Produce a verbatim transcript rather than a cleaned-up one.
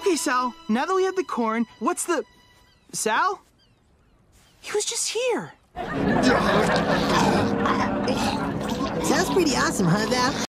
Okay, Sal, now that we have the corn, what's the... Sal? He was just here. Sounds pretty awesome, huh, Val?